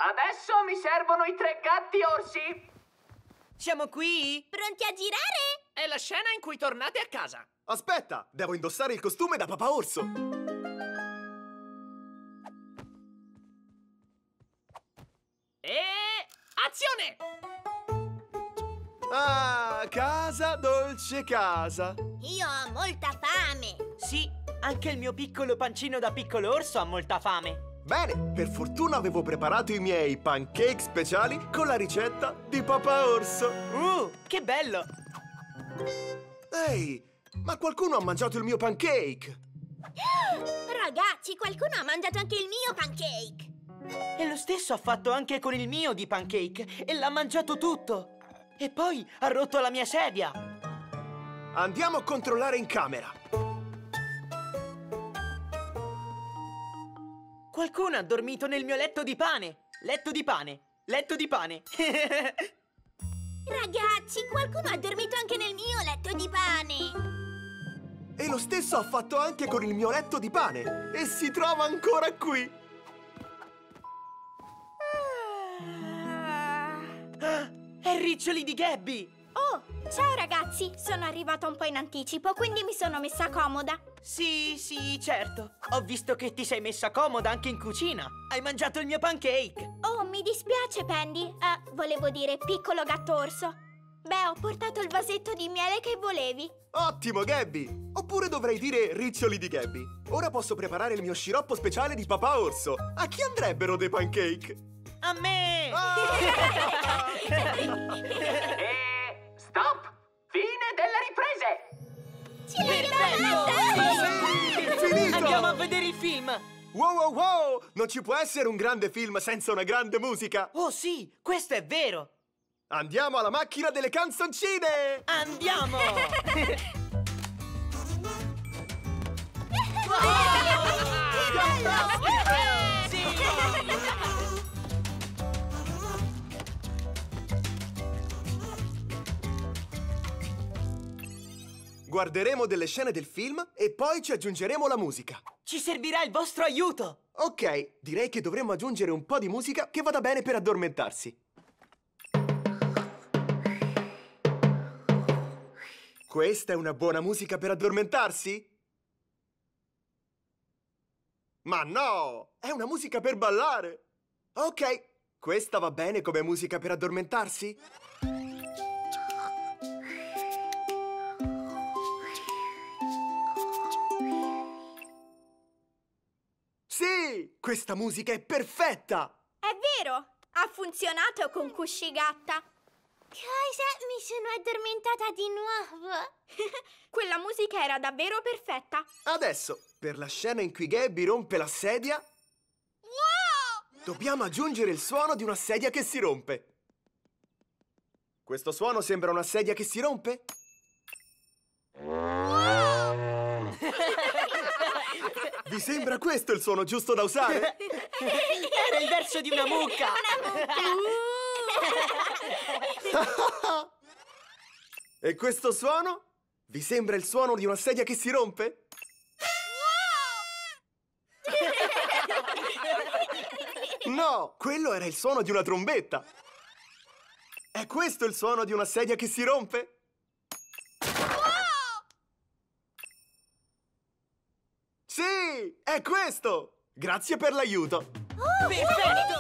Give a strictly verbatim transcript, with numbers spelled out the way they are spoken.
Adesso mi servono i tre gatti orsi. Siamo qui? Pronti a girare? È la scena in cui tornate a casa. Aspetta, devo indossare il costume da papà orso. E... azione! Ah, casa, dolce casa. Io ho molta fame. Sì, anche il mio piccolo pancino da piccolo orso ha molta fame. Bene, per fortuna avevo preparato i miei pancake speciali con la ricetta di papà orso. Uh, che bello! Ehi, ma qualcuno ha mangiato il mio pancake! Ragazzi, qualcuno ha mangiato anche il mio pancake. E lo stesso ha fatto anche con il mio di pancake e l'ha mangiato tutto. E poi ha rotto la mia sedia. Andiamo a controllare in camera. Qualcuno ha dormito nel mio letto di pane. Letto di pane. Letto di pane. Ragazzi, qualcuno ha dormito anche nel mio letto di pane. E lo stesso ha fatto anche con il mio letto di pane. E si trova ancora qui. È Riccioli di Gabby! Oh, ciao ragazzi, sono arrivata un po' in anticipo, quindi mi sono messa comoda. Sì, sì, certo. Ho visto che ti sei messa comoda anche in cucina. Hai mangiato il mio pancake. Oh, mi dispiace, Pendy. Eh, volevo dire piccolo gatto orso. Beh, ho portato il vasetto di miele che volevi. Ottimo, Gabby! Oppure dovrei dire Riccioli di Gabby. Ora posso preparare il mio sciroppo speciale di papà orso. A chi andrebbero dei pancake? A me! E... stop! Fine delle riprese! Ce l'hai Perfetto! Sì, finito! Andiamo a vedere il film! Wow, wow, wow! Non ci può essere un grande film senza una grande musica! Oh sì, questo è vero! Andiamo alla macchina delle canzoncine! Andiamo! Guarderemo delle scene del film e poi ci aggiungeremo la musica. Ci servirà il vostro aiuto! Ok, direi che dovremmo aggiungere un po' di musica che vada bene per addormentarsi. Questa è una buona musica per addormentarsi? Ma no! È una musica per ballare! Ok, questa va bene come musica per addormentarsi? Sì! Questa musica è perfetta! È vero! Ha funzionato con Cuscigatta. Cosa? Mi sono addormentata di nuovo. Quella musica era davvero perfetta. Adesso, per la scena in cui Gabby rompe la sedia, Wow! dobbiamo aggiungere il suono di una sedia che si rompe. Questo suono sembra una sedia che si rompe? Vi sembra questo il suono giusto da usare? Era il verso di una mucca! Una mucca! E questo suono? Vi sembra il suono di una sedia che si rompe? No, quello era il suono di una trombetta. È questo il suono di una sedia che si rompe? Sì, è questo! Grazie per l'aiuto! Oh, Perfetto!